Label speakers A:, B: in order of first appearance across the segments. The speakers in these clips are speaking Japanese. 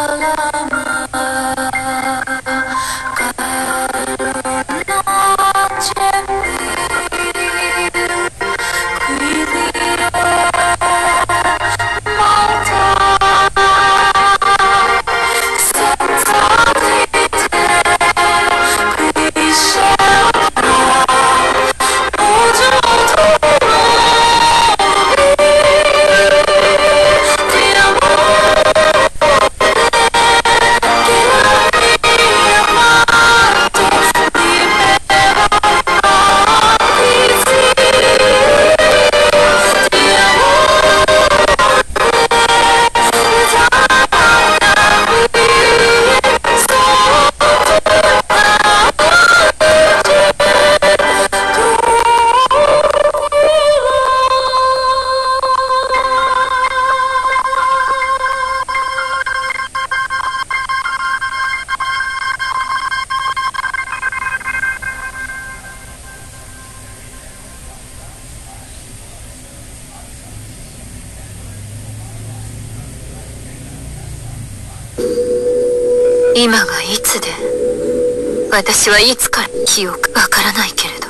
A: 今がいつで、私はいつから記憶わからないけれど。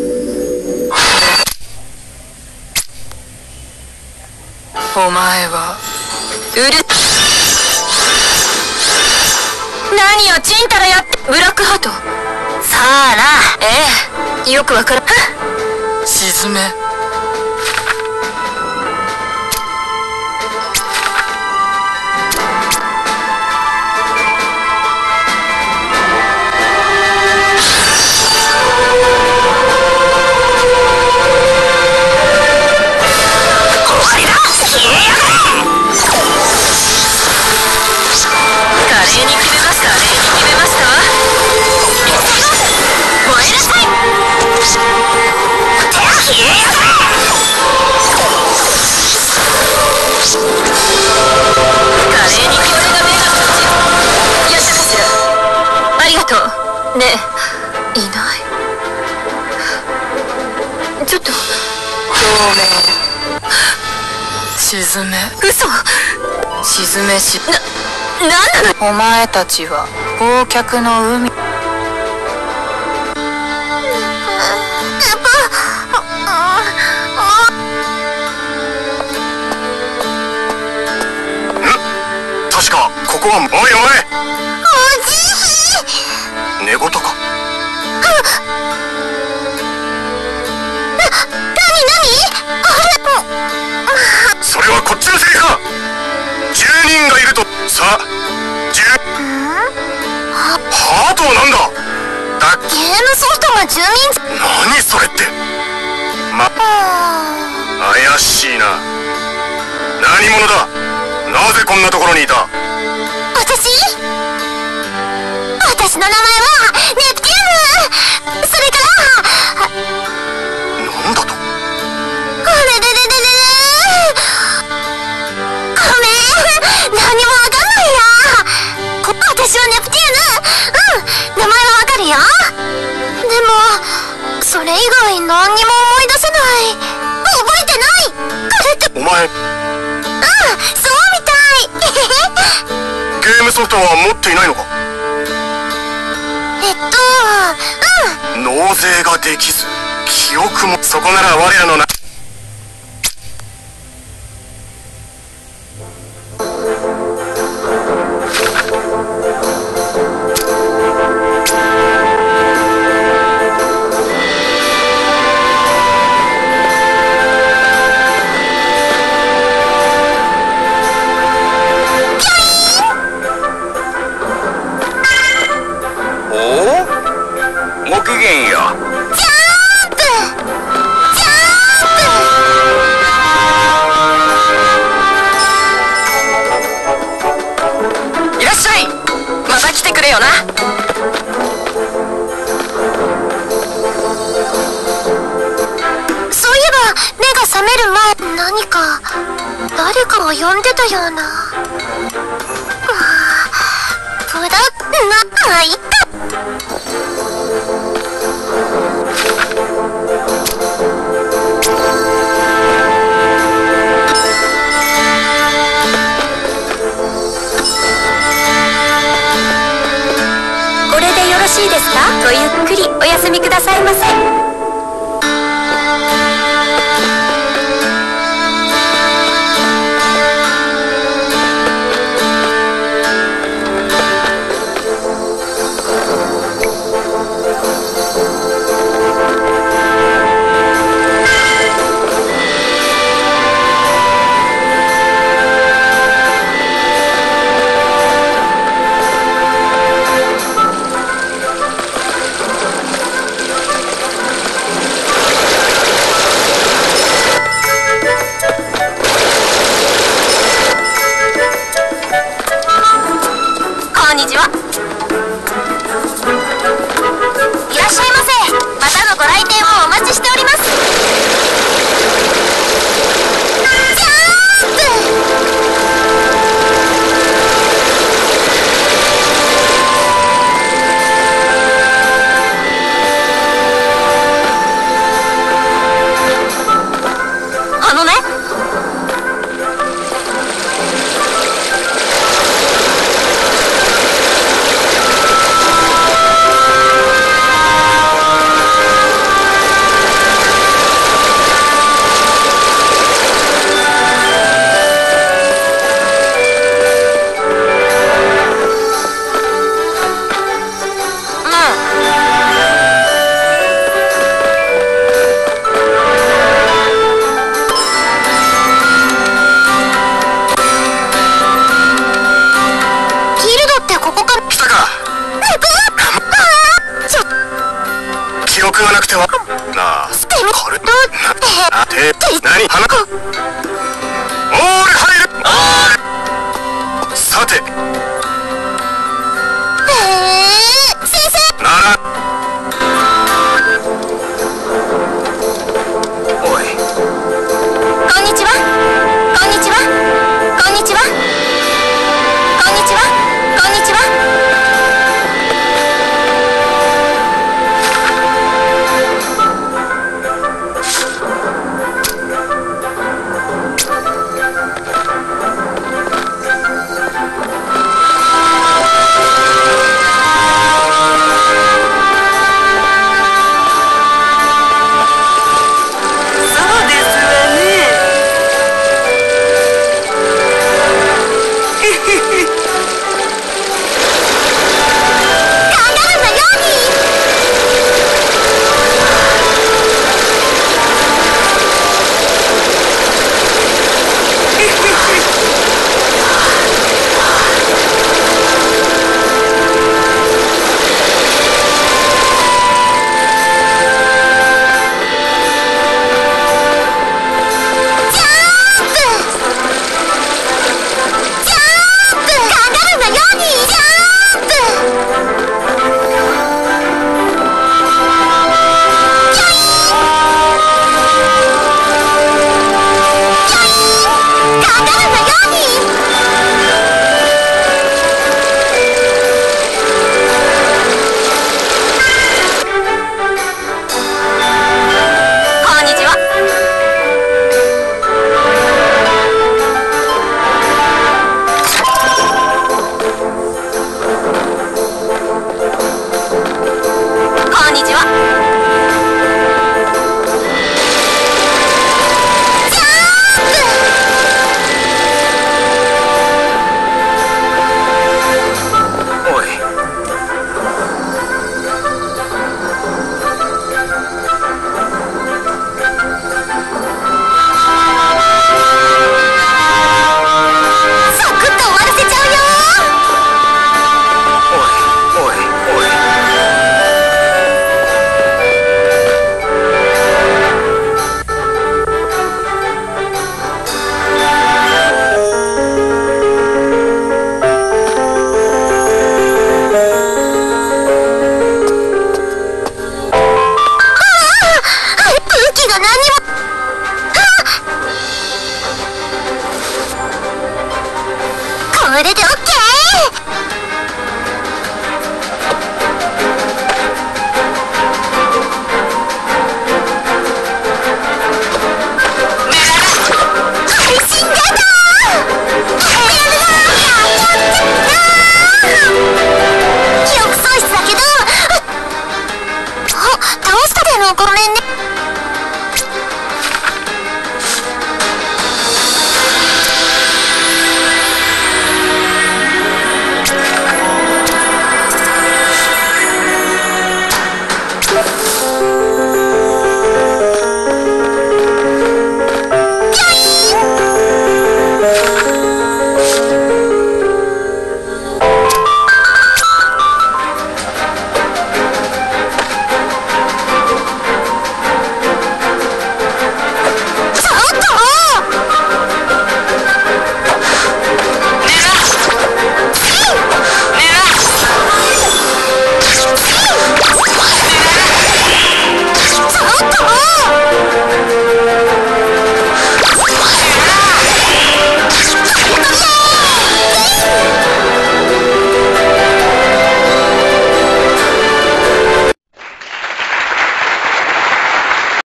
B: お前は
A: 何をちんたらやって。ブラックハート。さあな。ええ、よくわからん。
B: 沈め。
A: ねえ、いない。ちょっと。
B: 透明。沈め。
A: 嘘。
B: 沈めし。
A: なんなの。
B: お前たちは忘却の海。
C: 確かここは。おいお前、寝言か。それはこっちのセリフか。10人がいると。さあハートはなんだ。
A: ゲームソフトが住民。
C: 何それって。怪しいな。何者だ。なぜこんなところにいた。
A: 私の名前はネプテューヌ。それから
C: なんだと。
A: あれれれれれ。ごめん、何もわかんないや。私はネプテューヌ。名前はわかるよ。でもそれ以外何にも思い出せない。覚えてない。これって
C: お前。
A: そうみたい。
C: ゲームソフトは持っていないのか。納税ができず記憶も。そこなら我らのな。ごきげんよ。
B: いらっしゃい。また来てくれよな。
A: そういえば目が覚める前、何か誰かを呼んでたような。プラッいった。 ですか？ごゆっくりお休みくださいませ。
C: 記憶がなくてはなあこれ何花